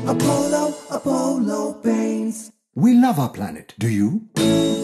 Apollo Paints. We love our planet. Do you?